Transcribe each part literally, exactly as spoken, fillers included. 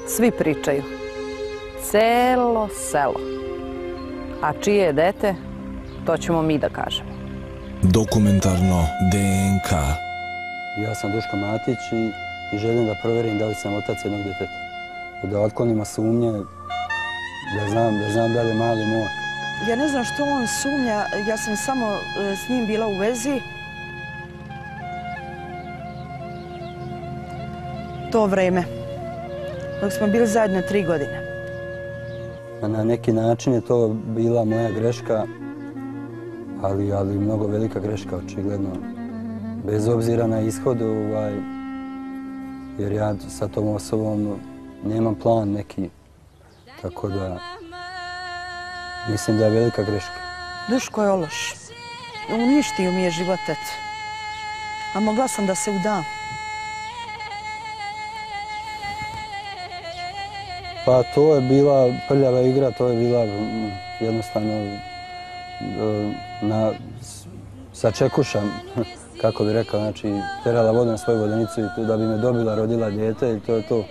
Svi pričaju. Celo selo. A čije je dete, to ćemo mi da kažemo. Dokumentarno D N K. Ja sam Duško Matić i, i želim da provjerim da li sam otac jednog djeteta. Da otklonimo sumnje, da znam, da znam da li je mali moj. Ja ne znam što on sumnja, ja sam samo s njim bila u vezi. To vreme, dok smo bili zajedno tri godine. Na neki način je to bila moja greška, ali, ali mnogo velika greška, očigledno. Bez obzira na ishod, ovaj, jer ja sa tom osobom nemam plan neki, tako da mislim da je velika greška. Duško je ološ. Uništio mi je život, eto. A mogla sam da se udam. Pa to je bila prljava igra, to je bila jednostavno na sačekušam, kako bi rekao, znači terala vodu na svoju vodenicu i da bi me dobila, rodila dijete i to je to.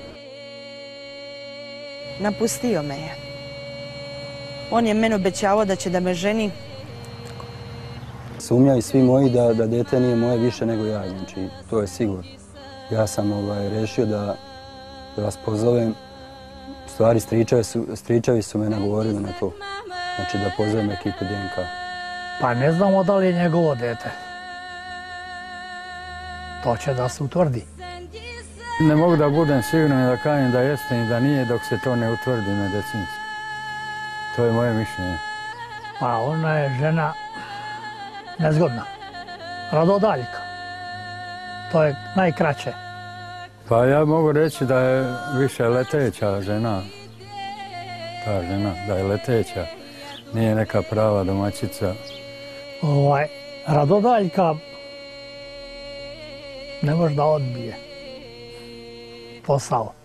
Napustio me je. On je meni obećavao da će da me ženi. Sumnjaju svi moji da, da dijete nije moje više nego ja, znači to je sigurno. Ja sam ovaj, rešio da, da vas pozovem. U stvari, stričevi su, stričevi su me nagovorili na to. Znači da pozovem ekipu D N K. Pa ne znamo da li je njegovo dete. To će da se utvrdi. Ne mogu da budem siguran da kažem da jeste i da nije dok se to ne utvrdi medicinski. To je moje mišljenje. Pa ona je žena nezgodna. Radodaljka. To je najkraće. Pa ja mogu reći da je više leteća žena. Ta žena, da je leteća. Nije neka prava domaćica. Ovaj, Radodaljka ne može da odbije posao.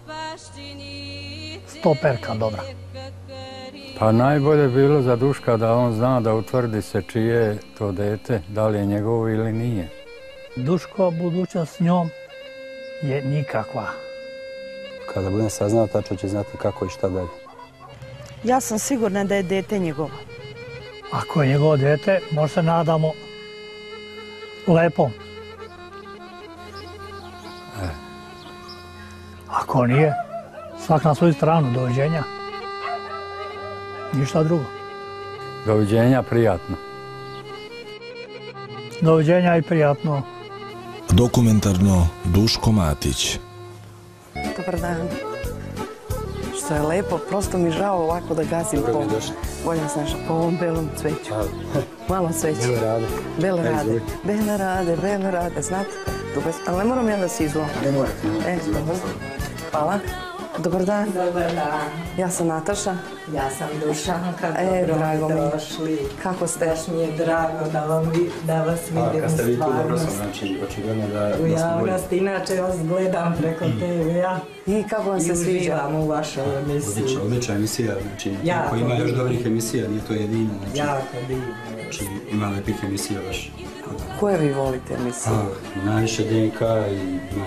Stoperka dobra. Pa najbolje bilo za Duška da on zna da utvrdi se čije je to dete, da li je njegovo ili nije. Duško, budućnost s njom je nikakva. Kada budem saznao, tačno će znati kako i šta dalje. Ja sam sigurna da je dete njegovo. Ako je njegovo dete, možda se nadamo lepom. E. Ako nije, svak na svoju stranu, doviđenja. Ništa drugo. Doviđenja, prijatno. Doviđenja i prijatno. Dokumentarno Duško Matić. Dobar dan. Što je lepo, prosto mi žao ovako da gasim po... Bolja znaš, po ovom belom cveću. Malo cveće. Bele rade. Bele rade. Bele rade, bele rade, znate? Ali ne moram ja da se izvolim. Ne morate. E, dobro. Hvala. Dobar dan. Dobar dan. Ja sam Nataša. Ja sam Dušanka. E, drago mi. Došli. Kako ste? Baš mi je drago da, vam, da vas vidim. Kad ste vi tu, dobro sam, znači, očigledno da... U javnosti, inače vas gledam preko te ve-a. I kako vam se sviđa? I uživam u vašoj emisiji. Odlična, odlična emisija, znači, ako ima još dobrih emisija, nije to jedino. Znači, jako divno. Znači, ima lepih emisija baš. Koje vi volite emisije? Najviše D N K i ima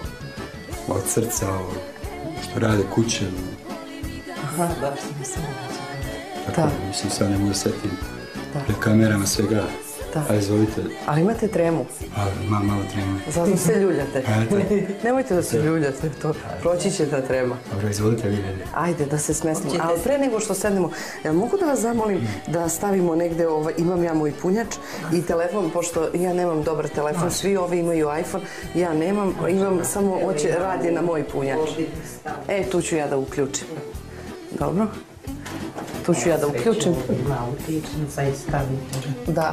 od srca, što rade kuće. Aha, baš sam se Tako, mislim, sad ne mogu setim. Pred kamerama svega. A izvolite. Ali imate tremu? A, imam malo tremu. Zato se ljuljate. Nemojte da se ljuljate, proći će ta trema. Dobro, izvolite vi. Ajde, da se smestimo. Ali pre nego što sednemo, jel mogu da vas zamolim da stavimo negde, imam ja moj punjač i telefon, pošto ja nemam dobar telefon, svi ovi imaju iPhone, ja nemam, imam samo hoće radi na moj punjač. E, tu ću ja da uključim. Dobro. Tu ću ja da uključim. Ima utičnica i stavite. Da.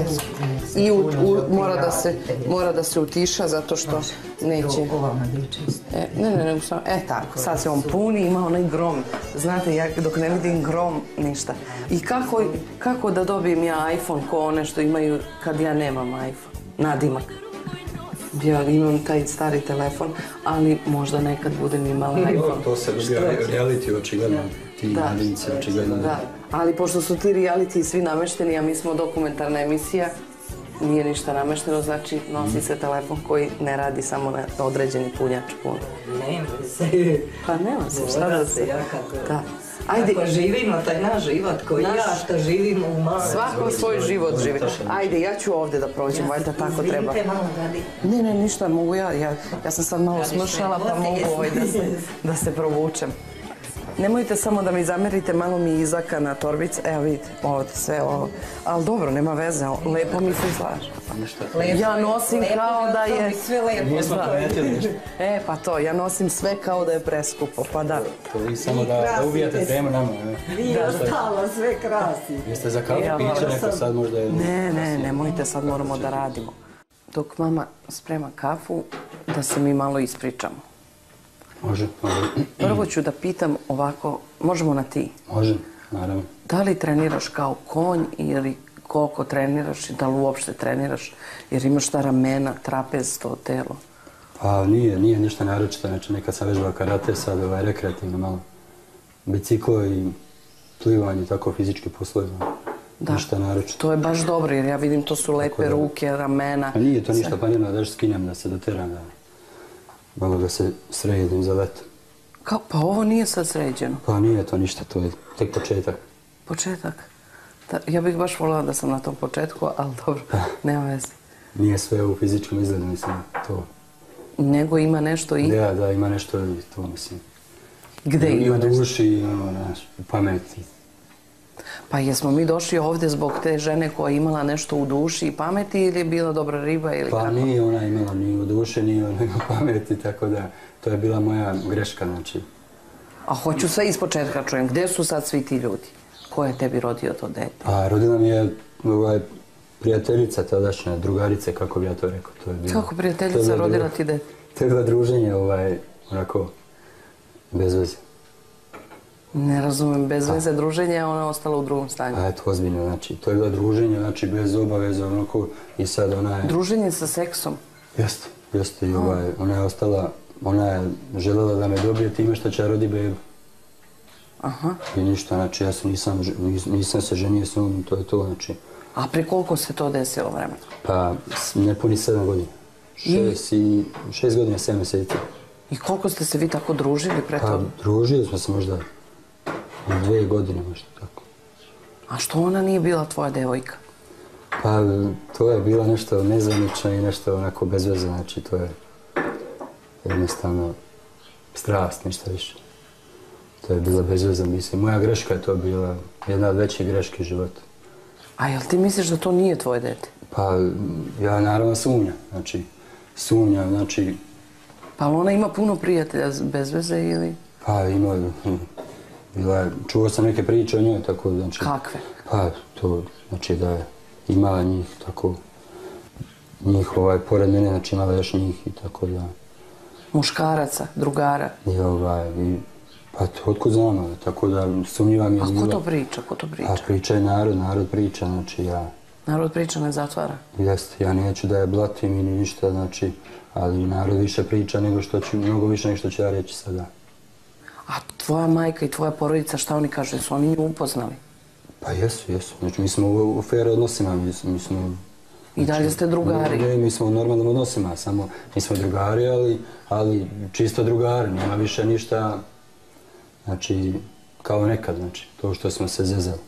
I mora da se utiša zato što neće... Ne, ne, ne, e tako, sad se on puni, ima onaj grom. Znate, ja dok ne vidim grom, ništa. I kako da dobijem ja iPhone ko one što imaju kad ja nemam iPhone? Nadimak. Ja imam taj stari telefon, ali možda nekad budem imala iPhone. To se dobija reality očigledno. Ti nadimci očigledno. Da, ali pošto su ti reality svi namešteni, a mi smo dokumentarna emisija, nije ništa namešteno, znači nosi se telefon koji ne radi samo na određeni punjač pun. Nema se. Pa nema se, šta da se... Ja kako... Da. Ajde. Ako živimo taj naš život koji Naš... ja što živimo u malom. Svako svoj život živi. Ajde, ja ću ovdje da prođem, valjda tako treba. Izvinite malo radi. Ne, ne, ništa, mogu ja. Ja, ja sam sad malo smršala, pa mogu ovaj da se, da se provučem. Nemojte samo da mi zamerite, malo mi izaka na torbice. Evo vidite, ovdje sve ovo. Ali dobro, nema veze, lepo mi se izlaže. Ja nosim kao da je... Sve lepo. Nismo primetili ništa. E, pa to, ja nosim sve kao da je preskupo, pa da. To vi samo da ubijate temu nama. Vi ostalo sve krasi. Jeste za kafu piće neko sad možda je... Ne, ne, nemojte, sad moramo da radimo. Dok mama sprema kafu, da se mi malo ispričamo. Može, može. Prvo ću da pitam ovako, možemo na ti? Može, naravno. Da li treniraš kao konj ili koliko treniraš i da li uopšte treniraš? Jer imaš ta ramena, trapez, to telo. Pa nije, nije ništa naročito. Znači nekad sam vežbao karate, sad ovaj rekreativno malo. Biciklo i plivanje, tako fizički poslovi. Da, ništa naročito. to je baš dobro jer ja vidim to su lepe da. ruke, ramena. A nije to ništa planirano, da još skinem da se doteram, da malo da se sredim za leto. Kao, pa ovo nije sad sređeno. Pa nije to ništa, to je tek početak. Početak? Da, ja bih baš voljela da sam na tom početku, ali dobro, nema veze. Nije sve u fizičkom izgledu, mislim, to... Nego ima nešto i... Da, da, ima nešto i to, mislim. Gde ima nešto? I u duši, i ono, znaš, u pameti. Pa jesmo mi došli ovdje zbog te žene koja je imala nešto u duši i pameti ili je bila dobra riba ili kako? Pa nije ona imala ni u duši, ni u pameti, tako da to je bila moja greška, znači. A hoću sve iz početka čujem, gdje su sad svi ti ljudi? Ko je tebi rodio to dete? Pa rodila mi je ovaj, prijateljica tadašnja, drugarice, kako bi ja to rekao. To je bilo, kako prijateljica rodila ti dete? To je bilo druženje, ovaj, onako, bez veze. Ne razumem, bez veze druženja, a ona je ostala u drugom stanju. A eto, ozbiljno, znači, to je bilo druženje, znači, bez obaveza, onako, i sad ona je... Druženje sa seksom? Jeste, jeste, i ovaj, ona je ostala, ona je željela da me dobije time što će rodi bebu. Aha. I ništa, znači, ja se nisam, nisam se ženio s njom, to je to, znači. A pre koliko se to desilo vremena? Pa, ne puni sedam godina. Šest i... Šest godina, sedam mjeseci. I koliko ste se vi tako družili pre toga? Pa, družili smo se možda dvije godine, možda tako. A što ona nije bila tvoja devojka? Pa, to je bilo nešto nezvanično i nešto onako bez veze, znači, to je jednostavno strast, ništa više. To je bila bez veze, mislim. Moja greška je to bila jedna od većih greške života. A jel ti misliš da to nije tvoje dete? Pa, ja naravno sumnjam, znači, sumnjam, znači... Pa ona ima puno prijatelja bez veze ili... Pa, ima, bila je, čuo sam neke priče o njoj, tako, znači... Kakve? Pa, to, znači da je imala njih, tako, njih, ovaj, pored mene, znači imala još njih i tako da... Muškaraca, drugara? I ovaj, i... Pa, otkud znamo, tako da sumnjivam je... A ko to priča, ko to priča? Pa, priča je narod, narod priča, znači ja... Narod priča ne zatvara? Jeste, ja neću da je blatim ili ništa, znači, ali narod više priča nego što ću, mnogo više nego što ću ja reći sada. A tvoja majka i tvoja porodica, šta oni kažu, su oni nju upoznali? Pa jesu, jesu. Znači, mi smo u, u fair odnosima, mi, mi smo... Znači, i dalje ste drugari? Ne, mi smo u normalnim odnosima, samo mi smo drugari, ali, ali čisto drugari, nema više ništa, znači, kao nekad, znači, to što smo se zezali.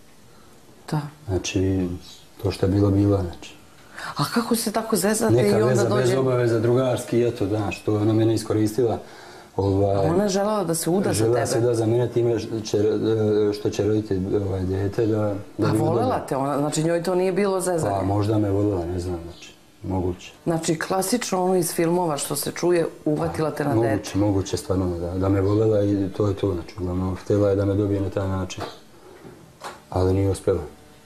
Da. Znači, to što je bilo, bilo, znači. A kako se tako zezate i onda dođe... Neka veza bez obaveza, drugarski, eto, znaš, to je ona mene iskoristila. Ovaj, a ona je željela da se uda za tebe? Željela se da za mene time će, što će roditi ovaj dete, da... da a volela te ona, znači njoj to nije bilo zezanje? Pa možda me volela, ne znam, znači, moguće. Znači klasično ono iz filmova što se čuje, uvatila te na dete? Moguće, moguće stvarno, da, da me volela i to je to, znači, uglavnom, htjela je da me dobije na taj način, ali nije uspjela.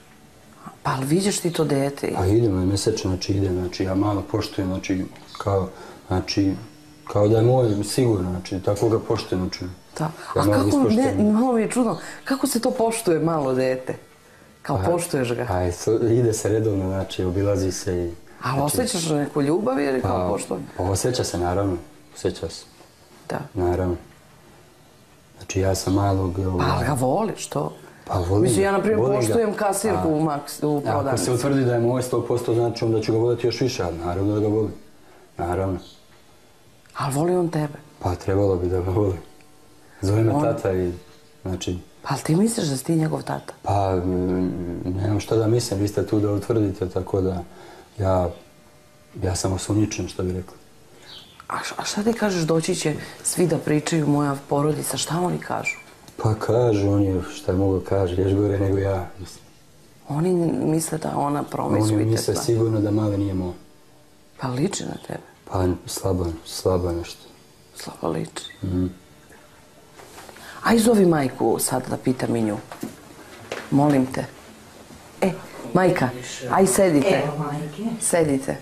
Pa ali vidiš ti to dete? Pa idemo, mjesečno, znači idem, znači ja malo poštujem, znači kao, znači, kao da je moj, sigurno, znači, tako ga poštujem, znači. Da, a kako, ne, malo mi je čudno, kako se to poštuje malo dete? Kao pa, poštuješ ga? Pa ide se redovno, znači, obilazi se i... A znači, osjećaš neku ljubav ili kao pa, poštuje? Pa osjeća se, naravno, osjeća se. Da. Naravno. Znači, ja sam malog... Pa ali ga voliš, to? Pa volim. Mislim, ja na primjer volim ga. poštujem kasirku u, maks, u Ako prodavnici. se utvrdi da je moj sto posto, znači onda ću ga voljeti još više, ali naravno da ga volim. Naravno. Ali voli on tebe. Pa trebalo bi da ga volim. Zove me tata i, znači... Pa ali ti misliš da si ti njegov tata? Pa, nemam šta da mislim, vi ste tu da utvrdite, tako da ja, ja sam osumnjičen, što bi rekli. A, a šta ti kažeš, doći će svi da pričaju moja porodica, šta oni kažu? Pa kažu oni šta mogu kaže, još gore nego ja, mislim. Oni misle da ona promiskuite. Oni misle sigurno da mali nije moj. Pa liči na tebe. Pa slabo, slabo nešto. Slabo liči. Mm. Aj zovi majku sad da pitam i nju. Molim te. E, majka, aj sedite. Evo majke. Sedite.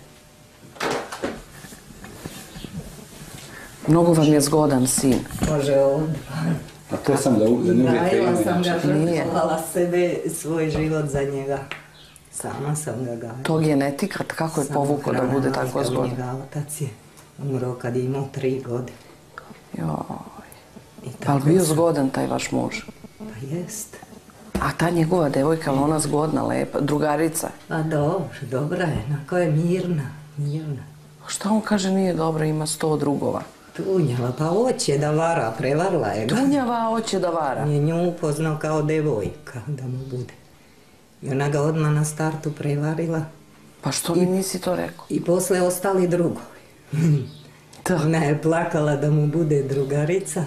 Mnogo vam je zgodan sin. Može ovdje. A to sam da ne uvijek Gajila sam ga, Nije. žrtvovala sebe, svoj život za njega. Sama sam ga gajila. To genetika, kako je povukao da bude tako zgodan? Njega otac je umro kad je imao tri godine. Joj. I Pa li tako bio sam- zgodan taj vaš muž? Pa jest. A ta njegova devojka, ali ona zgodna, lepa, drugarica? Pa dobro, dobra je, nako je mirna, mirna. Šta on kaže nije dobro, ima sto drugova? Tunjava, pa hoće da vara, prevarila je ga. Tunjava hoće da vara. Je nju upoznao kao devojka da mu bude. I ona ga odmah na startu prevarila Pa što mi nisi to rekao? i posle ostali drugovi. Da. Ona je plakala da mu bude drugarica,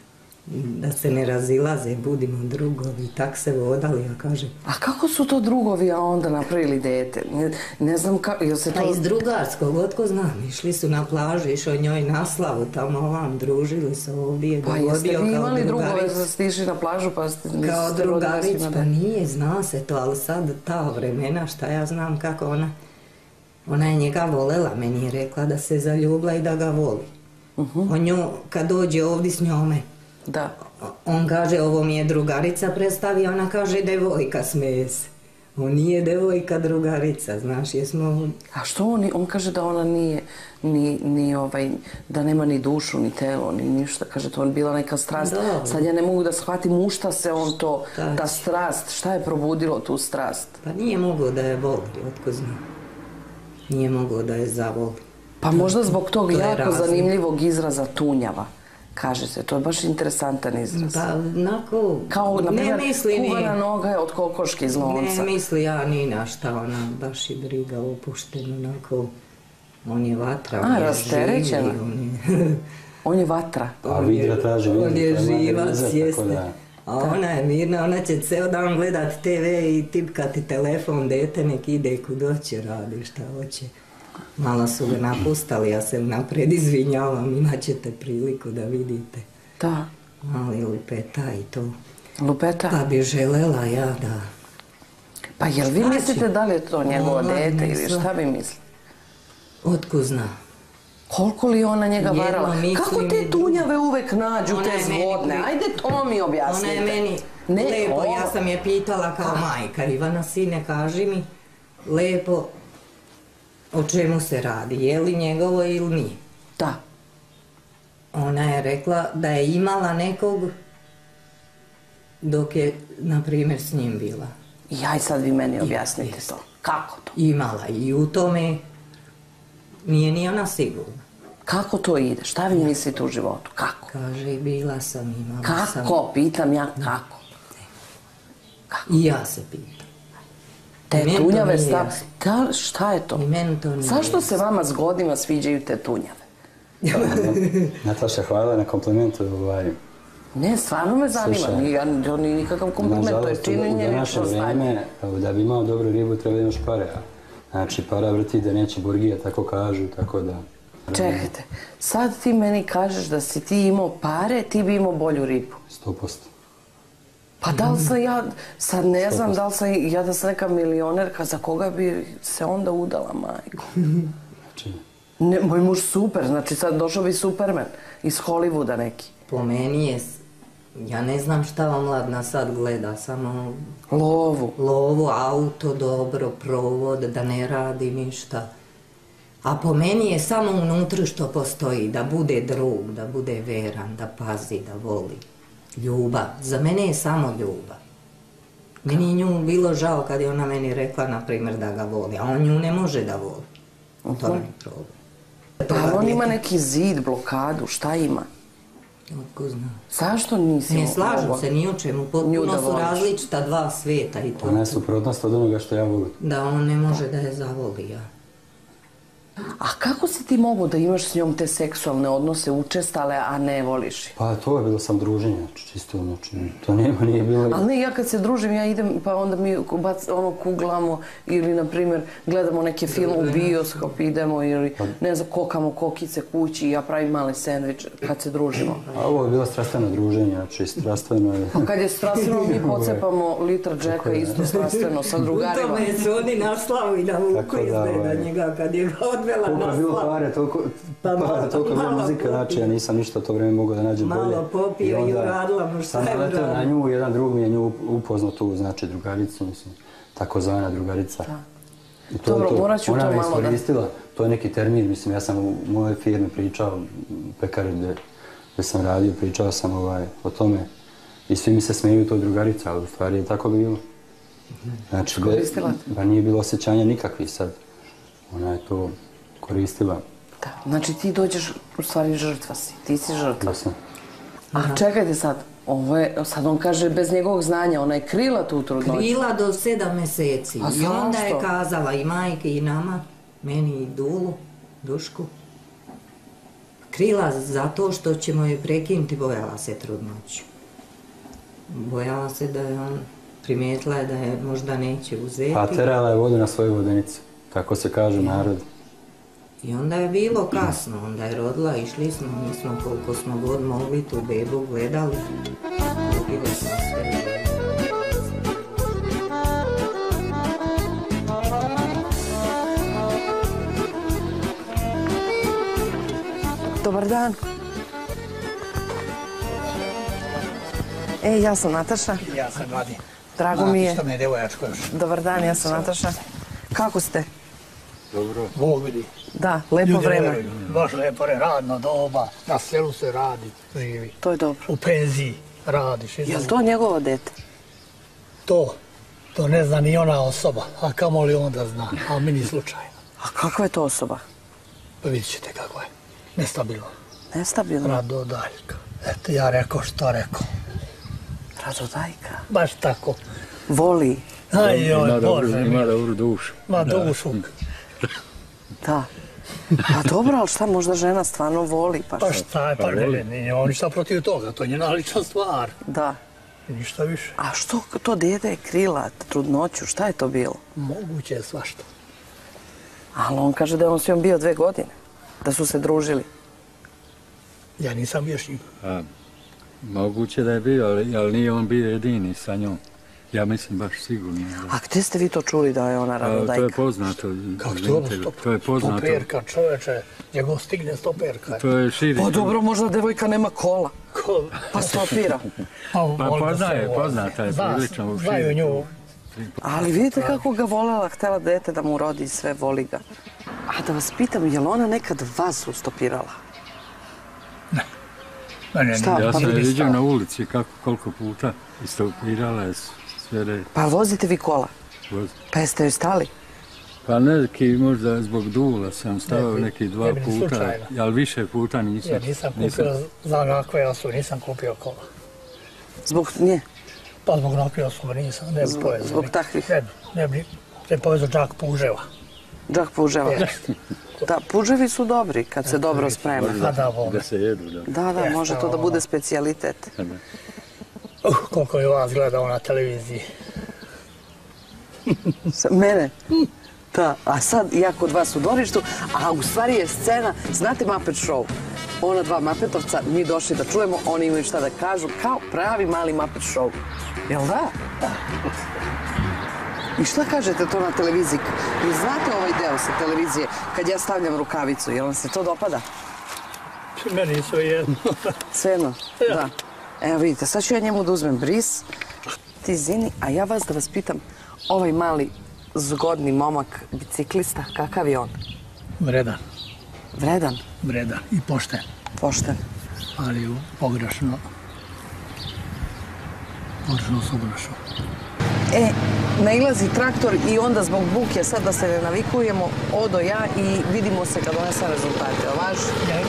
da se ne razilaze, budimo drugovi. I tak se vodali, ja kažem. A kako su to drugovi, a onda napravili dete? Ne, ne znam kako, jel se Pa to... iz drugarskog, otko znam, išli su na plažu, išao njoj na slavu, tamo ovam, družili se ovdje, Pa jeste dogodio vi kao imali drugove drugarica. da ste išli na plažu pa ste... niste Kao rodili drugaric, svima pa da- nije, zna se to, ali sad ta vremena, šta ja znam kako ona... Ona je njega volela, meni je rekla da se zaljubila i da ga voli. On nju, kad dođe ovdje s njome, Da. on kaže ovo mi je drugarica predstavi, ona kaže devojka, smeje se. On nije devojka, drugarica, znaš, jesmo... A što on, on kaže da ona nije, ni, ni ovaj, da nema ni dušu, ni telo, ni ništa. Kaže, to je bila neka strast. Dobro. Sad ja ne mogu da shvatim u šta se on to, Šta ta će? strast, šta je probudilo tu strast? Pa nije mogao da je voli, otko znam. Nije mogao da je zavoli. Pa možda zbog tog To je jako razlog. zanimljivog izraza tunjava. Kaže se, to je baš interesantan izraz. Pa, onako, Kao, na ne primjer, misli ni... kuvana noga je od kokoške iz lonca. Ne misli ja ni na šta, ona baš je briga opuštena, onako, on je vatra, A, on je rasterećena. živi, on je... On je vatra. A vidra traži vidra. On je to ima živa, veze, tako svjesna. da- A ona je mirna, ona će ceo dan gledat te ve i tipkati telefon, dete nek ide kud hoće, radi šta hoće. Malo su ga napustali, ja se napred izvinjavam, imat ćete priliku da vidite. Da. Ali lupeta i to. Lupeta. Pa bi želela ja da... Pa jel vi Šta će? mislite da li je to njegovo Ona dete ili misla. šta vi mislite? Otko zna? Koliko li ona njega Jedno varala? mislim Kako te i drugo. tunjave uvek nađu, Ona te je meni zvodne? pri- Ajde to mi objasnite. Ona je meni Ne, lepo, ovo- ja sam je pitala kao majka, Ivana sine, kaži mi lepo o čemu se radi, je li njegovo ili nije. Da. Ona je rekla da je imala nekog dok je, na primjer, s njim bila. I aj sad vi meni objasnite jest. to. Kako to? Imala i u tome nije ni ona sigurna. Kako to ide? Šta vi mislite u životu? Kako? Kaže, bila sam, imala sam. Kako? Pitam ja kako. I ja se pitam. Te Meni to tunjave nije stav... jasno. Da, šta je to? I meni to nije Zašto se jasno. vama s godinama sviđaju te tunjave? Nataša, hvala na komplimentu. Ovaj, Ne, stvarno me zanima. Slušaj, Nije, ja- to nije nikakav kompliment, to je nažalost, u činjenje današnje lično stanje. vreme, da bi imao dobru ribu, treba da imaš pare. a Znači, para vrti da neće burgija, tako kažu, tako da... Čekajte, sad ti meni kažeš da si ti imao pare, ti bi imao bolju ribu. Sto posto. Pa da li sam ja, sad ne znam da li sam ja da sam neka milionerka, za koga bi se onda udala, majko? Znači, Ne, moj muž super, znači sad došao bi Superman iz Hollywooda neki. Po meni je, s- ja ne znam šta omladna sad gleda, samo Lovu. lovu, auto, dobro, provod, da ne radi ništa. A po meni je samo unutra što postoji, da bude drug, da bude veran, da pazi, da voli. Ljubav. Za mene je samo ljubav. Meni je nju bilo žao kad je ona meni rekla, na primjer, da ga voli, a on nju ne može da voli. To je problem. Pa on ima neki zid, blokadu, šta ima? Otko zna. Zašto nisi? Ne slažem se ni o čemu, potpuno su različita dva svijeta i to. Ona je suprotnost od onoga što ja volim. Da, on ne može da je zavoli, ja. A kako si ti mogu da imaš s njom te seksualne odnose učestale, a ne voliš je? Pa to je bilo sam druženje, čisto, znači, to nema, nije bilo... Ali ne, ja kad se družim, ja idem, pa onda mi bac, ono, kuglamo, ili, na primjer, gledamo neke film u bioskop, idemo, ili, ne znam, kokamo kokice kući i ja pravim mali sendvič kad se družimo. A ovo je bilo strastveno druženje, znači, strastveno je... Pa kad je strastveno, mi pocepamo litra džeka, isto strastveno, sa drugarima. U tome su oni na slavu i na vuku izgleda njega kad je ga odvela na slavu. Koliko je bilo pare, toliko je bilo muzika, znači ja nisam ništa od to vreme mogao da nađem bolje. Malo popio i uradila mu šta je uradila. Sam naletao na nju, jedan drug mi je nju upoznao tu, znači drugaricu, mislim, takozvana drugarica. Dobro, morat ću to malo da... Ona me iskoristila, to je neki termin, mislim, ja sam u mojoj firmi pričao, pekari gdje sam radio, pričao sam o tome i svi mi se smeju toj drugarica, ali u stvari je tako bilo. Znači, ba nije bilo osjećanja nikakvih sad. Ona je to koristila. Da, znači ti dođeš, u stvari žrtva si, ti si žrtva. Da sam. A čekajte sad, ovo je, sad on kaže bez njegovog znanja, ona je krila tu trudnoću. Krila do sedam mjeseci. I onda je kazala i majke i nama, meni i Dulu, Dušku. Krila zato što ćemo je prekinuti, bojala se trudnoću. Bojala se da je on, primijetila je da je možda neće uzeti. Pa terala je vodu na svoju vodenicu, tako se kaže narod. I onda je bilo kasno, onda je rodila, išli smo, mi smo koliko smo god mogli tu bebu gledali. Bilo sam sve. Dobar dan. E, ja sam Nataša. Ja sam Mladen. Drago mi je. Isto me je devojačko još. Dobar dan, ja sam Nataša. Kako ste? Dobro. Bog vidi. Da, lepo vreme. Baš lepo vreme, radno doba, na selu se radi, živi. To je dobro. U penziji radiš. Je li to njegovo dete? To, to ne zna ni ona osoba, a kamo li onda zna, a mi ni slučajno. A kakva je to osoba? Pa vidit ćete kako je. Nestabilno. Nestabilno? Radodaljka. Eto, ja rekao što rekao. Radodaljka? Baš tako. Voli? Aj joj, Bože mi. Ima dobru dušu. Ma dušu. Da. A dobro, ali šta, možda žena stvarno voli? Pa šta je, pa ne, nije on ništa protiv toga, to je njena lična stvar. Da. Ništa više. A što to dete je krila trudnoću, šta je to bilo? Moguće je svašta. Ali on kaže da je on s njom bio dve godine, da su se družili. Ja nisam bio s njim. Moguće da je bio, ali nije on bio jedini sa njom. Ja mislim baš sigurno. A gdje ste vi to čuli da je ona Radodajka? To je poznato. Kako to? To je poznato. Stoperka, čoveče, njegov stigne stoperka. To je širi. Pa dobro, možda devojka nema kola. Ko? Pa stopira. Pa poznaje, poznata je prilično u širi. Znaju nju. Ali vidite kako ga voljela, htjela dete da mu rodi i sve, voli ga. A da vas pitam, je li ona nekad vas ustopirala? Ne. Šta? Ja sam je vidio na ulici koliko puta istopirala je sve red. Pa vozite vi kola? Vozite. Pa jeste joj stali? Pa neki, možda zbog Dula sam stavio neki dva puta, ali više puta nisam. Ja nisam kupio, znam nakve osobe, nisam kupio kola. Zbog nje? Pa zbog nakve osobe nisam, ne bi povezao. Zbog takvih? Ne bi, ne bi, ne povezao džak puževa. Džak puževa? Da, puževi su dobri kad se dobro sprema. Da se jedu, da. Da, da, može to da bude specijalitet. Uh, koliko je vas gledao na televiziji. Mene? Da, a sad ja kod vas u dvorištu, a u stvari je scena, znate Muppet Show? Ona dva Mappetovca, mi došli da čujemo, oni imaju šta da kažu, kao pravi mali Muppet Show. Jel da? Da. I šta kažete to na televiziji? Vi znate ovaj deo sa televizije, kad ja stavljam rukavicu, jel vam se to dopada? Meni je sve jedno. Sve jedno? Da. Evo vidite, sad ću ja njemu da uzmem bris, ti zini, a ja vas da vas pitam, ovaj mali zgodni momak, biciklista, kakav je on? Vredan. Vredan? Vredan i pošten. Pošten. Ali pogrešno, pogrešno se obrašao. E, nailazi traktor i onda zbog buke, sad da se ne navikujemo, odo ja i vidimo se kad donesem rezultate, jel važi?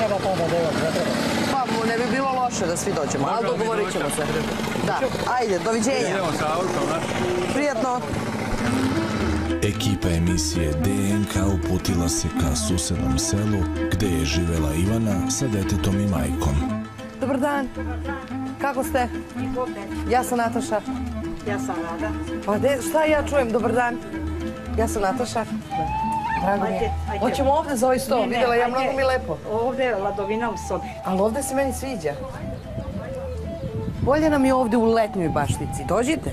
Pa ne bi bilo loše da svi dođemo, ali dogovorit ćemo se. Da, ajde, doviđenja. Idemo sa autom, Prijatno. Ekipa emisije D N K uputila se ka susednom selu gde je živela Ivana sa detetom i majkom. Dobar dan. Kako ste? Ja sam Nataša. Ja sam Rada. Pa de, šta ja čujem? Dobar dan. Ja sam Nataša. Drago mi je. Hoćemo ovdje za ovaj stol. Vidjela ja, mnogo mi lepo. Ovdje je ladovina u sobi. Ali ovdje se meni sviđa. Bolje nam je ovdje u letnjoj baštici. Dođite.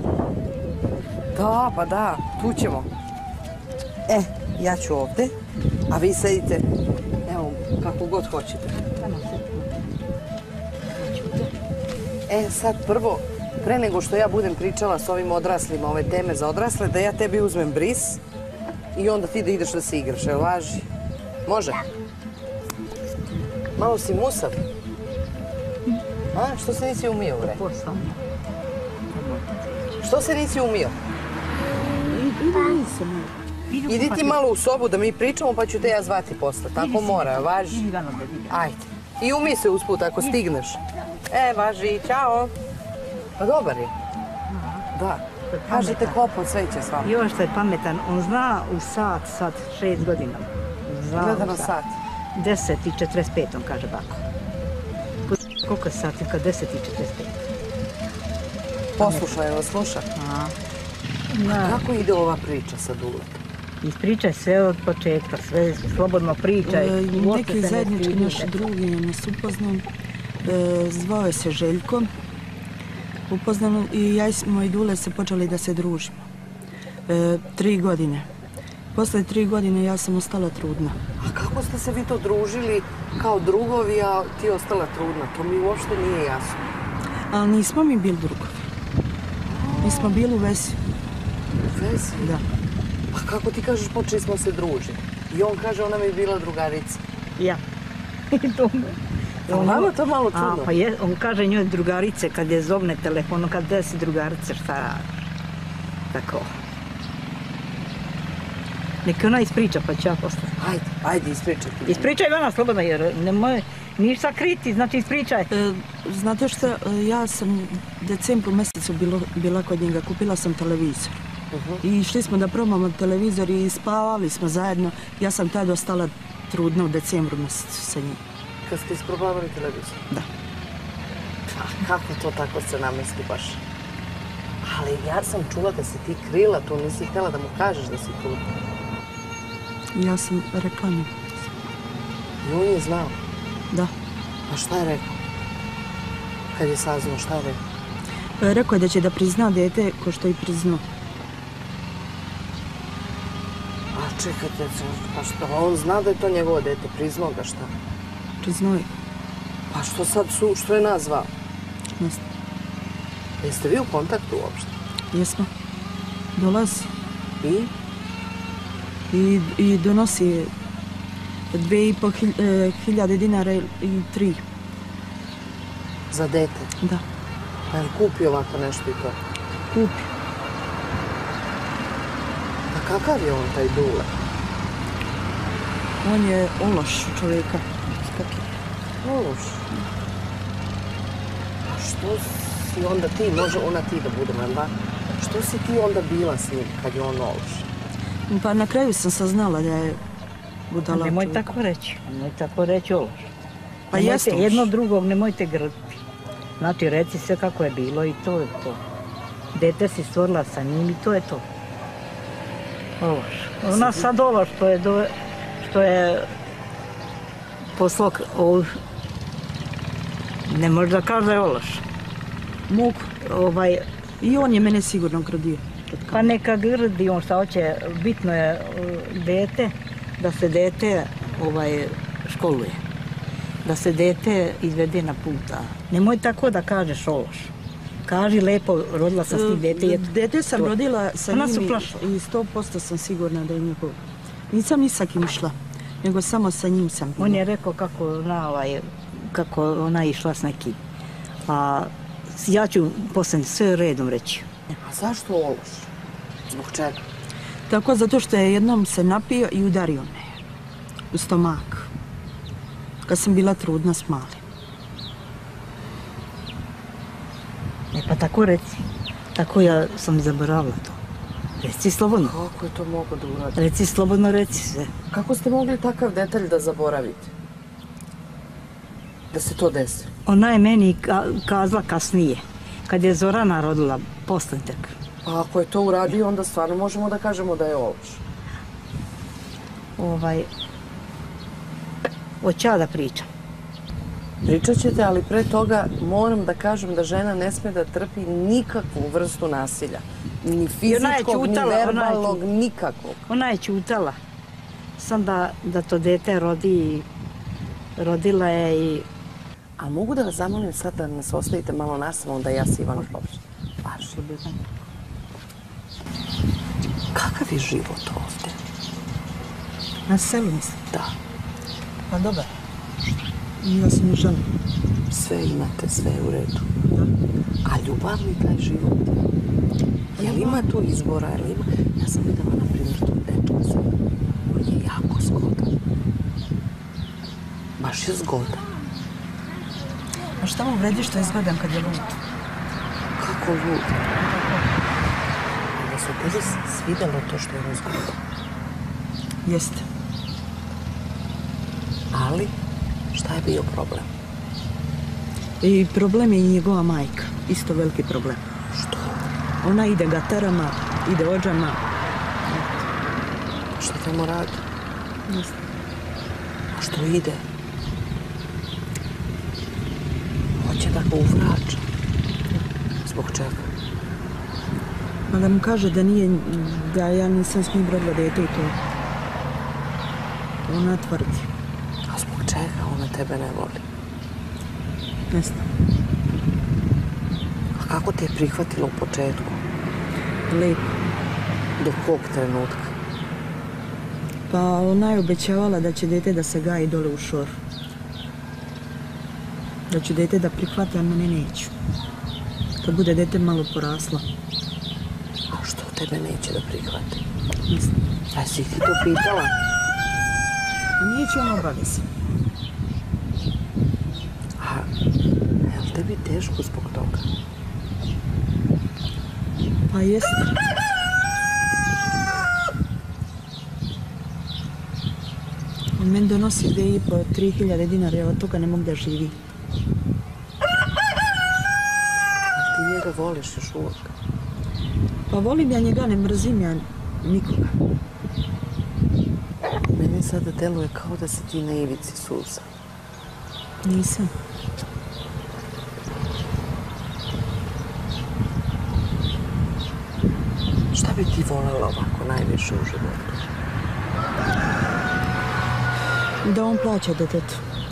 Da, pa da. Tu ćemo. E, ja ću ovdje. A vi sedite, evo, kako god hoćete. E, sad prvo, pre nego što ja budem pričala s ovim odraslima, ove teme za odrasle, da ja tebi uzmem bris i onda ti da ideš da se igraš, jel važi? Može? Malo si musav. A, što se nisi umio, bre? Što se nisi umio? Idi ti malo u sobu da mi pričamo, pa ću te ja zvati posle. Tako mora, važi? Ajde. I umij se usput ako stigneš. E, važi, čao. Pa dobar je. Da. Kažete kopom, sve će s vama. I ovo što je pametan, on zna u sat, sad šest godina. Gleda na sat. Deset i četrdeset pet, on kaže bako. Koliko je sati? Kad deset i četrdeset pet. Poslušaj, evo, sluša. Kako ide ova priča sa Duletom? Ispričaj sve od početka, sve slobodno pričaj. Neki zajednički naši drugi nas upoznam. Zvao je se Željko. Upoznano i ja smo i Dule se počeli da se družimo. Tri godine. Posle tri godine ja sam ostala trudna. A kako ste se vi to družili kao drugovi, a ti ostala trudna? To mi uopšte nije jasno. Ali nismo mi bili drugovi. Mi smo bili u vezi. U vezi? Da. Pa kako ti kažeš počeli smo se družiti? I on kaže ona mi je bila drugarica. Ja. I to me. On, nama to malo čudno. A, pa je, on kaže njoj drugarice kad je zovne telefonom, kad da si drugarice, šta radiš? Tako. Neka ona ispriča, pa ću ja posle. Ajde, ajde, ispričaj ti. Ispričaj Ivana slobodno, jer nemoj ništa kriti, znači ispričaj. E, znate što, ja sam u decembru mjesecu bilo, bila kod njega, kupila sam televizor. Uh-huh. I išli smo da probamo televizor i spavali smo zajedno. Ja sam tada ostala trudna u decembru mjesecu sa njim. Kad ste isprobavali televizor? Da. A kako to tako se namesti baš? Ali ja sam čula da si ti krila, to nisi htjela da mu kažeš da si trudna. Ja sam rekla njemu. I on je znao? Da. A šta je rekao? Kad je saznao, šta je rekao? Rekao je da će da prizna dete ko što i priznao. A čekajte, pa što, on zna da je to njegovo dete, priznao ga šta? Priznao je. Pa što sad su, što je nazvao? Ne znam. Jeste vi u kontaktu uopšte? Jesmo. Dolazi. I? I, i donosi dve i po hiljade dinara i tri. Za dete? Da. Pa je li kupi ovako nešto i to? Kupi. Pa kakav je on taj Dule? On je ološ čovjeka. Ološ? A što si onda ti, može ona ti da bude, jel da? Što si ti onda bila s njim kad je on ološ? Pa na kraju sam saznala da je budala Nemoj čovjeka. tako reći, nemoj tako reći ološ. Pa jeste loš. Jedno drugog nemojte grditi. Znači, reci sve kako je bilo i to je to. Dete si stvorila sa njim i to je to. Ološ. Ona sad ološ, što je, do, što je poslog, ov, ne može da kaže da je ološ. Mogu. Ovaj, I on je mene sigurno gradio. pa neka grdi on šta hoće, bitno je uh, dete, da se dete ovaj, školuje. Da se dete izvede na puta. Nemoj tako da kažeš ološ. Kaži lepo, rodila sam s njim dete. Je Dete sam to. rodila sa Ona njim su i- plašila. i sto posto sam sigurna da je njegov. Nisam ni sa kim išla, nego samo sa njim sam bila. On je rekao kako ona, ovaj, kako ona išla s nekim. A ja ću poslije sve redom reći. A zašto ološ? Zbog čega? Tako, zato što je jednom se napio i udario me u stomak. Kad sam bila trudna s malim. E pa tako reci. Tako ja sam zaboravila to. Reci slobodno. Kako je to mogo da uradi? Reci slobodno, reci sve. Kako ste mogli takav detalj da zaboravite? Da se to desi? Ona je meni kazala kasnije, kad je Zorana rodila, posle tek. Pa ako je to uradio, onda stvarno možemo da kažemo da je ološ. Ovaj... Hoću ja da pričam. Pričat ćete, ali pre toga moram da kažem da žena ne sme da trpi nikakvu vrstu nasilja. Ni fizičkog, ni verbalnog, nikakvog. Ona je ćutala. Sam da, da to dete rodi i rodila je i... A mogu da vas zamolim sad da nas ostavite malo nasamom da ja s Ivanom popričam? Baš. Kakav je život ovdje? Na selu mislim? Da. Pa dobar. Ja sam i žena. Sve imate, sve je u redu. A ljubavni taj život? Je li ima tu izbora? Je li ima? Ja sam videla, na primjer, tu dečka se. On je jako zgodan. Baš je zgodan. A šta mu vredi što je zgodan kad je lud? Kako lud? Da se tebi svidelo to što je on zgodan? Jeste. Ali, šta je bio problem? I problem je i njegova majka. Isto veliki problem. Što? Ona ide gatarama, ide ođama. Što tamo radi? Ne znam. A što ide? Hoće da ga uvrača. Zbog čega? Ma da mu kaže da nije, da ja nisam s njim rodila dete i to. Ona tvrdi. A zbog čega ona tebe ne voli? Ne znam. A kako ti je prihvatila u početku? Lepo. Do kog trenutka? Pa ona je obećavala da će dete da se gaji dole u šoru. Da ću dete da prihvate, a mene neću. Kad bude dete malo porasla. A što tebe neće da prihvati? Ne znam. A si ti to pitala? A neće on obavezi. A je li tebi teško zbog toga? Pa jeste. On meni donosi dve i po, tri hiljade dinara, ja od toga ne mogu da živim. A ti njega voliš još uvijek? Pa volim ja njega, ne mrzim ja nikoga. Meni sada deluje kao da si ti na ivici suza. Nisam. Šta bi ti voljela ovako najviše u životu? Da on plaća detetu.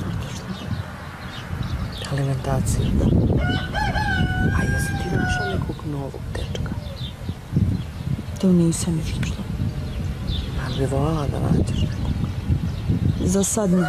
Alimentaciju? Da. A jesi ti našla nekog novog dečka? To nisam još našla. Ali bi voljela da nađeš nekog? Za sad ne.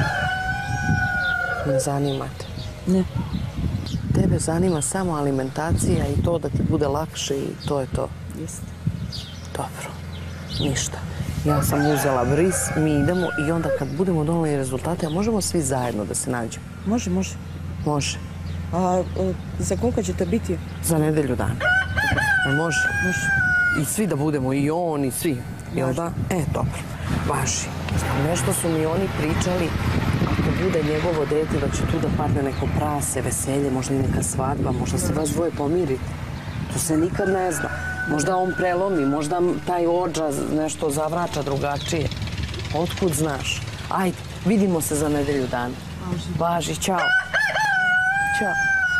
Ne zanima te? Ne. Tebe zanima samo alimentacija i to da ti bude lakše i to je to? Jeste. Dobro. Ništa. Ja sam uzela bris, mi idemo i onda kad budemo doneli rezultate, a možemo svi zajedno da se nađemo? Može, može. Može. A za koliko će to biti? Za nedelju dana. Može? Može. I svi da budemo, i on, i svi. Jel da? E, dobro. Važi. Nešto su mi oni pričali, ako bude njegovo dete, da će tu da padne neko prase, veselje, možda i neka svadba, možda se vas dvoje pomirite. To se nikad ne zna. Možda on prelomi, možda taj ođa nešto zavraća drugačije. Otkud znaš? Ajde, vidimo se za nedelju dana. Važi, čao. Ćao.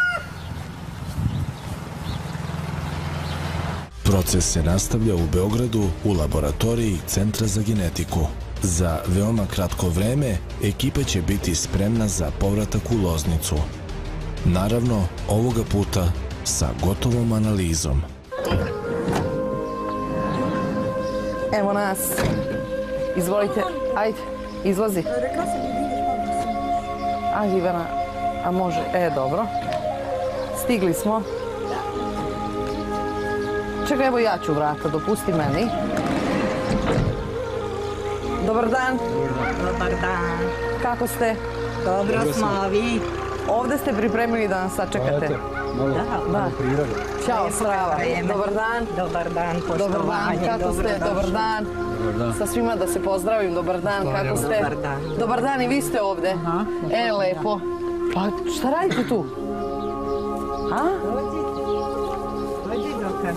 Proces se nastavlja u Beogradu u laboratoriji Centra za genetiku. Za veoma kratko vreme ekipa će biti spremna za povratak u Loznicu. Naravno, ovoga puta sa gotovom analizom. Evo nas. Izvolite. Ajde, izlazi. Ajde, Ivana. A može? E, dobro. Stigli smo. Čekaj, evo ja ću vrata, dopusti meni. Dobar dan. Dobar dan. Kako ste? Dobro smo, a vi? Ovdje ste pripremili da nas sačekate. Da. Ćao, Strava. Dobar dan. Dobar dan, Dobar dan, kako ste? Dobar dan. Sa svima da se pozdravim, dobar dan, kako ste? Dobar dan. Dobar dan, i vi ste ovdje? E, lepo. Pa šta radite tu? A? Dođi, Doka.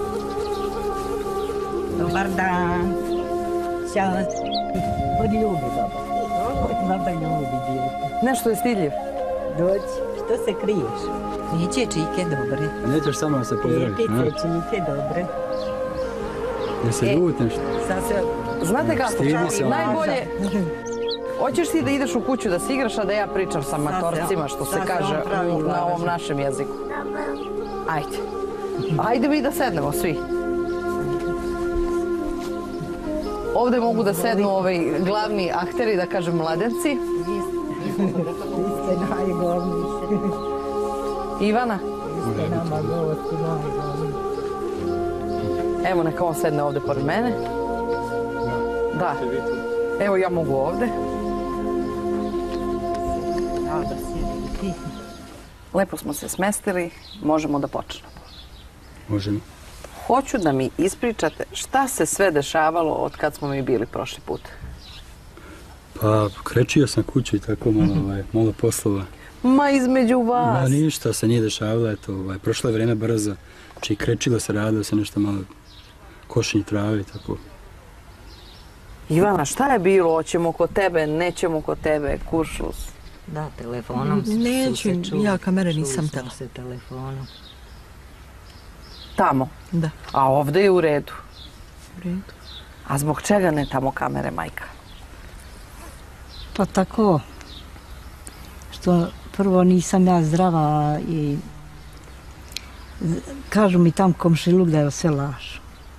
Dobar dan. Ćao. Hodi ljubi, baba. Hodi baba ljubi, djete. Nešto je stidljiv. Dođi, što se kriješ? Neće čike dobre. Nećeš samo da se pozdraviš, ne? Lijepice, čike dobre. Ne se ljuti nešto. Sad se... Znate kako, Stidi se, ono. najbolje... Hoćeš ti da ideš u kuću da si igraš, a da ja pričam sa matorcima, što se sad se kaže on pravi u- na glavež. ovom našem jeziku. Ajde. Ajde mi da sednemo svi. Ovdje mogu da sednu ovaj glavni akteri, da kažem mladenci. Vi ste najgorniji. Ivana, Vi ste nama gosti najgorniji. evo neka on sedne ovdje pored mene. Da. Evo ja mogu ovdje. Ja da sjedi ti. Lepo smo se smestili, možemo da počnemo. Možemo. Hoću da mi ispričate šta se sve dešavalo od kad smo mi bili prošli put. Pa krećio sam kući i tako malo, ovaj, malo poslova. Ma između Ma vas. ništa se nije dešavalo, eto, ovaj, prošlo je vrijeme brzo. Znači krećilo se, radilo se nešto malo košenje trave i tako. Ivana, šta je bilo? Hoćemo kod tebe, nećemo kod tebe, kuršlus. Da, telefonom su Neću, se čuli. ja kamere Čuli nisam smo tela. se telefonom. Tamo. Da. A ovdje je u redu. U redu. A zbog čega ne tamo kamere, majka? Pa tako, što prvo nisam ja zdrava i kažu mi tam komšiluk da je sve laž.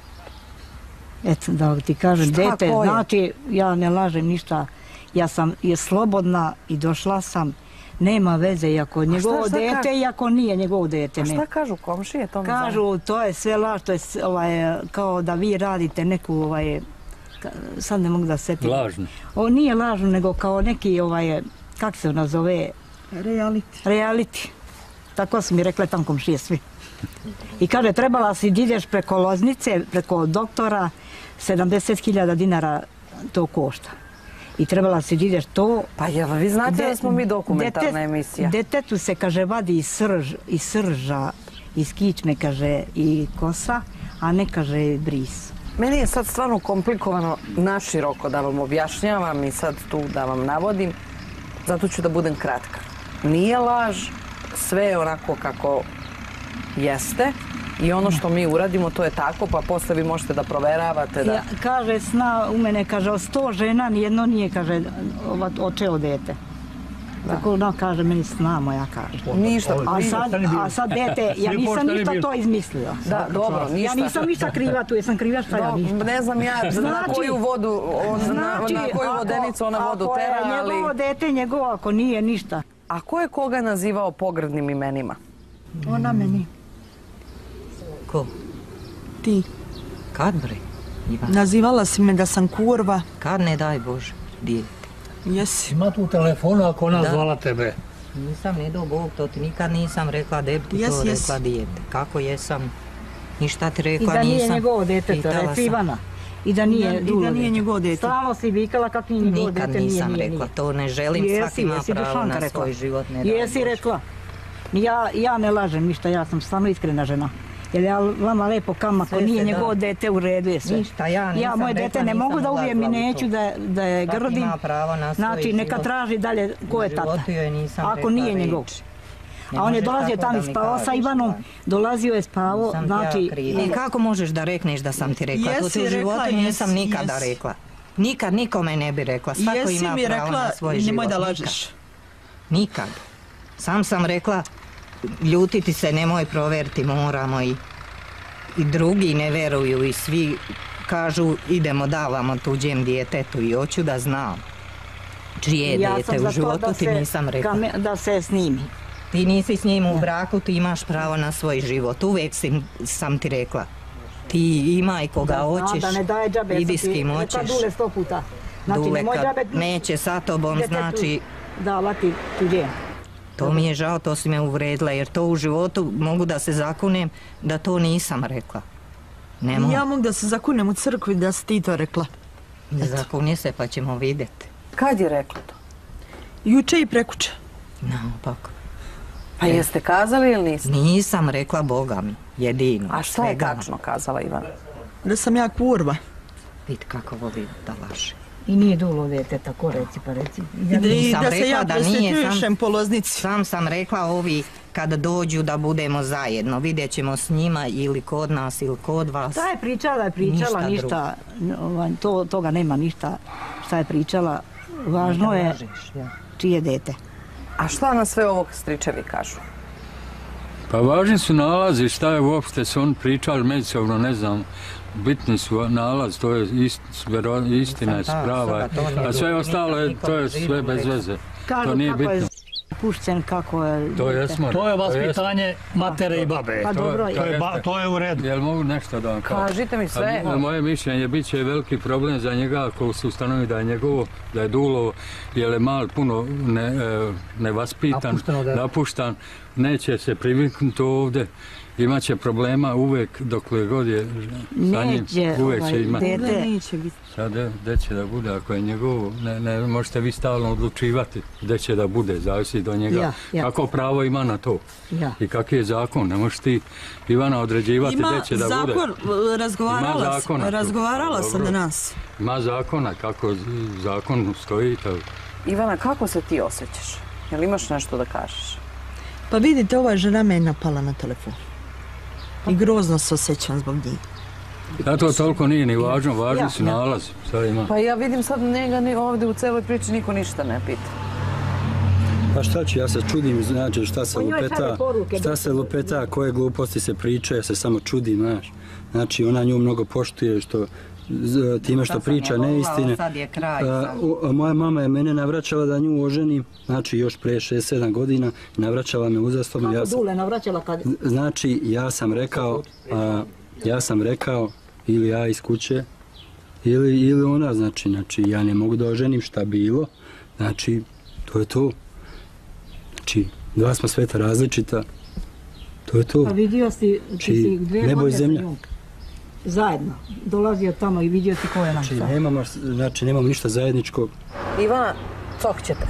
Eto, da ti kažem, Šta, dete, ko je? znači ja ne lažem ništa, ja sam je slobodna i došla sam, nema veze, iako njegovo šta dete, kažu? iako nije njegovo dete. A ne. šta kažu komšije? To me zanima. Kažu, to je sve laž, to je s- ovaj, kao da vi radite neku, ovaj, ka- sad ne mogu da se setim. Lažno. Ovo nije lažno, nego kao neki, ovaj, kak se nazove, Reality. reality. Tako su mi rekle tam komšije svi. I kaže, trebala si da ideš preko Loznice, preko doktora, sedamdeset hiljada dinara to košta. I trebala si da ideš to. Pa jel vi znate De- da smo mi dokumentarna dete- emisija? Detetu se, kaže, vadi iz, srž, iz srža, iz kičme, kaže, i kosa, a ne, kaže, bris. Meni je sad stvarno komplikovano naširoko da vam objašnjavam i sad tu da vam navodim, zato ću da budem kratka. Nije laž, sve je onako kako jeste i ono što mi uradimo to je tako, pa posle vi možete da proveravate da... Ja, kaže, sna u mene, kaže, od sto žena nijedno nije, kaže, ova- očeo dete. Tako ona kaže, meni sna moja kaže. Ništa, A vi- sad, a sad dete, ja Svi nisam pošteni ništa bili. to izmislila. Da, dobro, Ja ništa. nisam ništa kriva tu, jesam kriva šta ja Do- ništa. Ne znam ja na Znači- koju vodu, on, na, Znači, na koju ako- vodenicu ona vodu tera, Ako je njegovo ali... dete, njegovo, ako nije ništa. A ko je koga nazivao pogrdnim imenima? Ona meni. Ko? Ti. Kad bre? Ivan? Nazivala si me da sam kurva. Kad ne daj Bože, dijete. Jesi. Ima tu telefonu ako ona Da. zvala tebe. Nisam, ne do Bog, to ti nikad nisam rekla, da bi ti Jes, to jes. rekla dijete. Kako jesam? Ništa ti I rekla da nisam. nije njegovo dete, to Pitala reci sam. Ivana. I da nije I da- i da drugo nije dete. njegovo dete. Stalno si vikala kak nije njegovo Nikad dete, nije, nisam nije, rekla, nije. to ne želim, Jesi, svaki ima jesi, pravo Dušanka na rekla. svoj život, ne daj Jesi Bože. rekla. Ja, ja ne lažem ništa, ja sam stvarno iskrena žena. Jer ja vama lepo kam, ako Sve nije se njegovo da. dete, u redu je sve. Ništa, ja nisam moje rekla, dete ne nisam mogu da ubijem i ulazila u neću to. da, da je Svaki grdim. ima pravo na svoj Znači, neka život. traži dalje ko je U tata. životu joj nisam Ako rekla nije reč. njegov. Ne A on je možeš dolazio tako tamo da i mi spavao sa kažeš, Ivanom, da. dolazio je spavao, Nisam znači... ja kriva. I kako možeš da rekneš da sam ti rekla? To Jesi ti u rekla, životu jes, nisam nikada jes. rekla. Nikad nikome ne bi rekla. Svako Jesi ima mi pravo rekla, na svoj život. nemoj da Nikad. lažeš. Nikad. Sam sam rekla, ljutiti se nemoj, proveriti moramo i, i drugi ne veruju i svi kažu idemo davamo tuđem djetetu i hoću da znam čije Ja djete sam za u to životu da ti se nisam rekla. kame- Da se snimi. Ti nisi s njim u braku, ti imaš pravo na svoj život. Uvijek si, sam ti rekla. ti imaj koga hoćeš, idi s kim hoćeš. Dule sto puta. Znači, nemoj džabe... Neće sa tobom, znači... davati tuđe. To mi je žao, to si me uvredila, jer to u životu mogu da se zakunem da to nisam rekla. Ja mogu da se zakunem u crkvi da si ti to rekla. Zakuni se pa ćemo vidjeti. Kad je rekla to? Juče i prekuče. Naopak. Pa jeste kazali ili niste? Nisam rekla Boga mi, jedino. A šta je tačno kazala Ivana? Da sam ja kurva. Vidi kako voli da laže. I nije dulo dete, tako reci pa reci. I da se ja prostituišem po Loznici. Sam sam rekla ovi kada dođu da budemo zajedno, vidjet ćemo s njima ili kod nas ili kod vas. Šta je pričala, je pričala, ništa, toga nema ništa. Šta je pričala, važno je čije dete. A šta na sve ovo stričevi kažu? Pa važni su nalazi, šta je uopšte su on pričali međusobno, ne znam. Bitni su nalaz, to je istina je sprava, a sve ostalo to je sve bez veze. To nije bitno. Pušten kako je... To je smrt. To je vaspitanje matere i babe. To je u redu. Jel mogu nešto da vam kažem? Kažite mi sve. Moje mišljenje, bit će veliki problem za njega ako se ustanovi da je njegovo, da je Dulovo, jer je mal puno nevaspitan, napuštan, neće se priviknuti ovdje. Imaće problema uvek dok god je sa njim, uvek će imati. Sad gdje će da bude, ako je njegovo, ne možete vi stalno odlučivati gdje će da bude, zavisi do njega. Kako pravo ima na to i kakav je zakon, ne možeš ti Ivana određivati gdje će da bude. Ima zakon, razgovarala sam na nas. Ima zakona, kako zakon stoji. Ivana, kako se ti osjećaš? Jel imaš nešto da kažeš? Pa vidite, ova žena me je napala na telefon. I grozno se osjećam zbog njih. Da, to toliko nije ni važno, važni su nalazi. Pa ja vidim sad njega ovdje u celoj priči niko ništa ne pita. Pa šta ću, ja se čudim, znači šta se lupeta, šta se lupeta, koje gluposti se priča, ja se samo čudim, znaš. Znači ona nju mnogo poštuje što time što priča neistine. Moja mama je mene navraćala da nju oženim, znači još pre šest sedam godina, navraćala me uzastopno. Kako Dule navraćala kad... Znači ja sam rekao, ja sam rekao ili ja iz kuće, ili ona, znači ja ne mogu da oženim šta bilo, znači to je to. Znači dva smo sveta različita, to je to. Pa vidio si, ti si dve godine sa njom. Zajedno. Dolazio tamo i vidio ti ko je nam sad. Znači, nemamo ništa zajedničkog. Ivana, cokćete.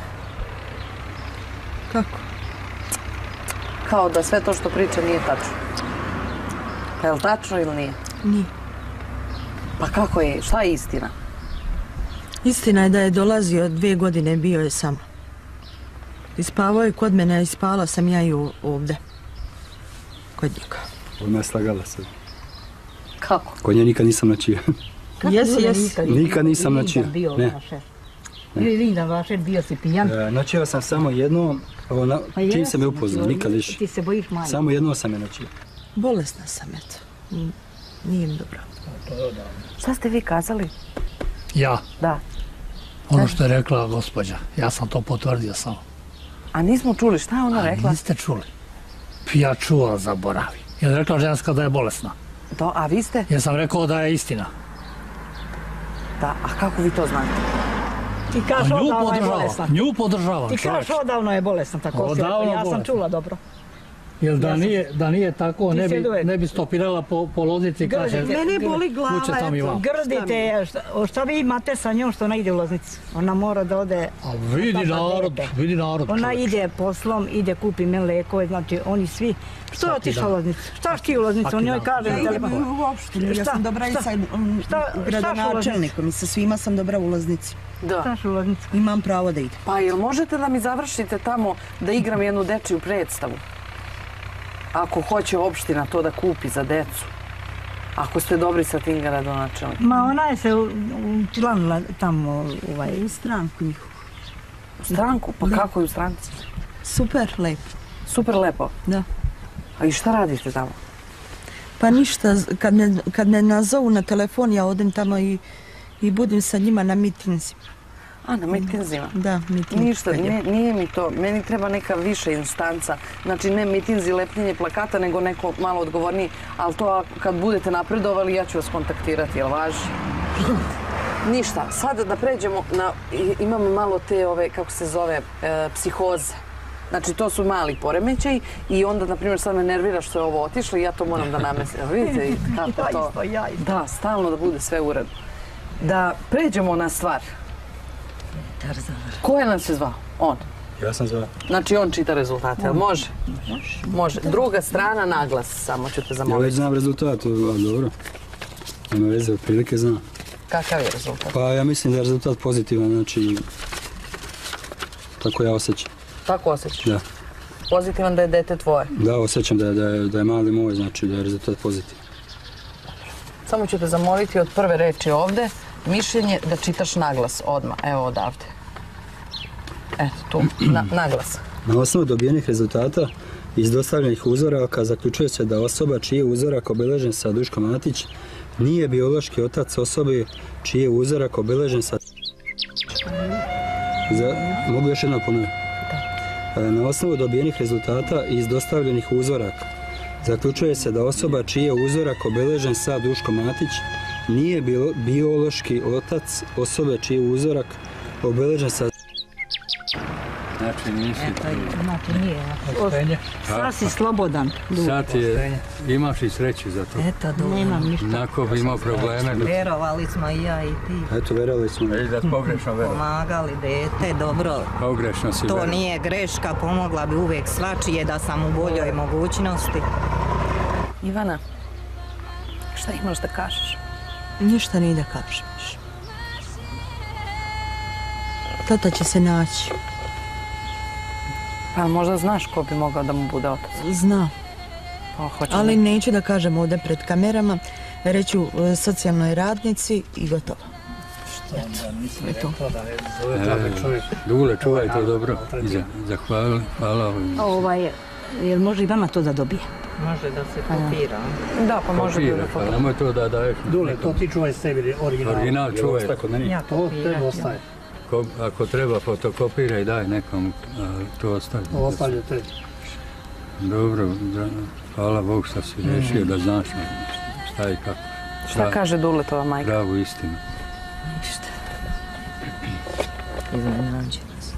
Kako? Kao da sve to što priča nije tačno. Pa je li tačno ili nije? Nije. Pa kako je? Šta je istina? Istina je da je dolazio dvije godine, bio je sam. Ispavao je kod mene, a ispala sam ja i ovdje. Kod njega. Ona je slagala se. Kako? Kod nje nikad nisam načio. Jesi, jesi. Nikad nisam načio. Ne. Ili Linda Vašer, bio si pijan. Načio sam samo jedno, čim sam je upoznao, nikad više. Ti se bojiš manje. Samo jedno sam je načio. Bolesna sam, eto. Nije mi dobro. Šta ste vi kazali? Ja? Da. Ono što je rekla gospođa, ja sam to potvrdio samo. A nismo čuli, šta je ona rekla? A niste čuli. Ja čuo, zaboravi. Je rekla ženska da je bolesna. To, a vi ste? Jer sam rekao da je istina. Da, a kako vi to znate? Ti kažeš odavno je bolesna. Nju podržavam. Ti kažeš odavno je bolesna, tako si rekao. Ja sam čula dobro. Jer da nije tako, ne bi stopirala po Loznici. Mene boli glava, eto. Grdite, šta vi imate sa njom što ona ide u Loznicu? Ona mora da ode... A vidi narod, vidi narod. Ona ide poslom, ide kupi mleko, znači oni svi... Što je otišla u Loznicu? Šta ti u Loznicu? On njoj kaže na telefonu. Uopšte, ja sam dobra i sa gradonačelnikom i sa svima sam dobra u Loznici. Šta u Loznicu? Imam pravo da idem. Pa jel možete da mi završite tamo da igram jednu dečiju predstavu? Ako hoće opština to da kupi za decu. Ako ste dobri sa tim gradonačelnikom. Ma ona je se učlanila tamo u stranku njihovu. U stranku? Pa kako je u stranci? Super lepo. Super lepo? Da. A i šta radite tamo? Pa ništa, kad me nazovu na telefon ja odem tamo i budim sa njima na mitinzima. A, na mitinzima? Da, mitinzi. Ništa, nije mi to. Meni treba neka viša instanca. Znači, ne mitinzi, lepljenje plakata, nego neko malo odgovorniji. Ali to kad budete napredovali, ja ću vas kontaktirati, jel važi? Ništa. Sada da pređemo na... Imamo malo te, kako se zove, psihoze. Znači, to su mali poremećaj i onda, na primjer, sad me nervira što je ovo otišlo i ja to moram da namestim. Vidite kako to... Da, stalno da bude sve uredno. Da pređemo na stvar. Ko je nam se zvao? On. Ja sam zvao. Znači, on čita rezultate, ali može? Može. Druga strana, naglas, samo ću te zamoliti. Ja već znam rezultat, ali dobro. Nema veze, otprilike znam. Kakav je rezultat? Pa ja mislim da je rezultat pozitivan, znači... Tako ja osjećam. Tako osjećaš? Da. Pozitivan da je dete tvoje? Da, osjećam da je mali moj, znači da je rezultat pozitivan. Samo ću te zamoliti od prve reči ovde, mišljenje da čitaš naglas odmah, evo odavde. Eto, tu, naglas. Na osnovu dobijenih rezultata iz dostavljenih uzoraka zaključuje se da osoba čiji je uzorak obilježen sa Duško Matić nije biološki otac osobe čiji je uzorak obilježen sa... Mogu još jedno ponoviti? Na osnovu dobijenih rezultata iz dostavljenih uzoraka zaključuje se da osoba čiji je uzorak obilježen sa Duško Matić nije biološki otac osobe čiji je uzorak obilježen sa... Znači nisi... Znači nije. Sad si slobodan. Sad je, imaš i sreću za to. Eto, nemam ništa. Nako bi imao probleme. Verovali smo i ja i ti. Eto, verovali smo. Već da pogrešno verovali. Pomagali dete, dobro. Pogrešno si verovali. To nije greška, pomogla bi uvijek svačije da sam u boljoj mogućnosti. Ivana, šta imaš da kažeš? Ništa nije da kažeš. Tata će se naći. Pa možda znaš ko bi mogao da mu bude otac? Znam. Ali neću da kažem ovdje pred kamerama. Reću socijalnoj radnici i gotovo. Dule, čuvaj to dobro. Zahvala. Ovaj, jel može i vama to da dobije? Može da se kopira. Da, pa može da se kopira. Nemoj to da daješ. Dule, to ti čuvaj sebi original. Original čuvaj. To treba ostaje. Ako treba, fotokopiraj, daj nekom, to ostaje. Ostavljate. Dobro, hvala Bog što si rešio da znaš šta i kako. Šta kaže Duletova majka? Pravu istinu. Ništa. Iznenađena sam.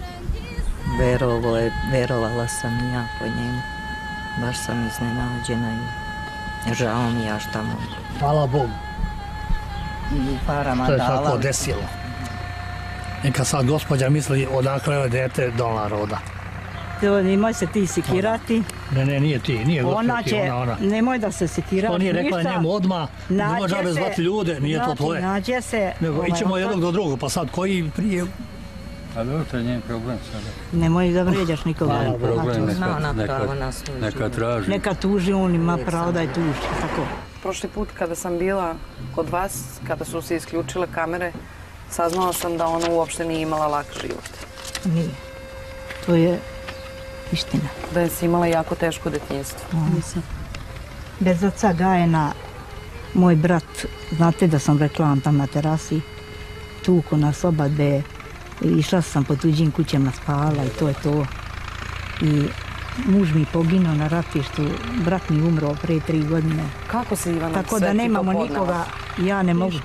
Verovala sam i ja po njemu. Baš sam iznenađena i žao mi ja šta mogu. Hvala Bogu. I parama dala. To je tako desilo. Neka sad gospođa misli odakle je dete dolar roda. Nemoj se ti sikirati. Ne, ne, nije ti, nije gospođa ti, ona, ona. Nemoj da se sikirati. To nije rekla njemu odmah, nemoj žabe zvati ljude, nije to tvoje. Nađe se... Nego ićemo jednog do drugog, pa sad koji prije... A dobro, to je njen problem sada. Nemoj da vrijeđaš nikoga. Njen problem, neka traži. Neka tuži, on ima pravo da je tuži, tako. Prošli put kada sam bila kod vas, kada su se isključile kamere, saznala sam da ona uopšte nije imala lak život. Nije. To je istina. Da je si imala jako teško detinjstvo. Bez oca Gajena, moj brat, znate da sam rekla tam na terasi, tuko nas oba dve, išla sam po tuđim kućama, spala i to je to. I muž mi poginuo na ratištu, brat mi umro pre tri godine. Kako se Ivana sve ti to Tako da nemamo nikoga, ja ne mogu.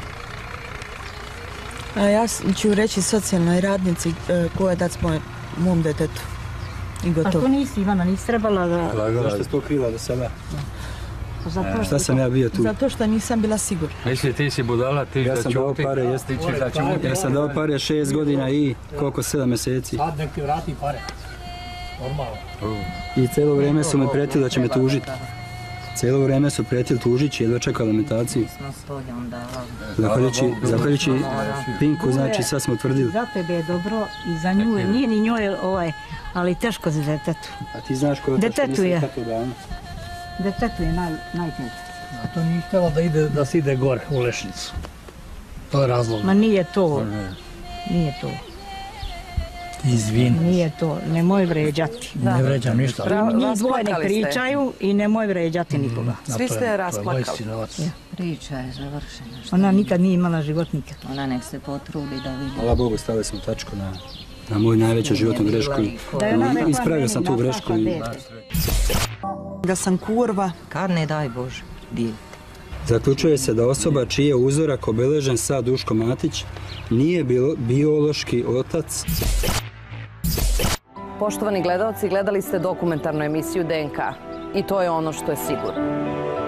Ja ću reći socijalnoj radnici ko je dat mom detetu. I gotovo. A to nisi Ivana, nisi trebala da... Zašto si to krila do sada? Šta sam ja bio tu? Zato što nisam bila sigurna. Misli, ti si budala, ti da čuti. Ja sam dao pare šest godina i koliko, sedam mjeseci. Sad nek ti vrati pare. Normalno. I cijelo vrijeme su me prijetili da će me tužiti. Cijelo vrijeme su prijetili tužići, jedva čekao alimentaciju. Zahvaljujući Pinku, znači sad smo utvrdili. Za tebe je dobro i za nju je, nije ni njoj ovaj, ali teško za detetu. A ti znaš ko je teško, mislim kako davno. Detetu je najteže. A to nije htjela da ide, da se ide gore u Lešnicu. To je razlog. Ma nije to. Nije to. Izvin. Nije to, nemoj vređati. Ne vređam ništa. Njih dvoje ne pričaju i nemoj vređati nikoga. Svi ste rasplakali. Priča je završena. Ona nikad nije imala životnika. Ona nek se potrudi da vidi. Hvala Bogu, stavili smo tačku na, na moju najveću životnu grešku. Ispravio sam tu grešku. I... Da sam kurva. Kar ne daj Bože, dijete. Zaključuje se da osoba čiji je uzorak obeležen sa Duško Matić nije bio, biološki otac. Poštovani gledalci, gledali ste dokumentarnu emisiju D N K i to je ono što je sigurno.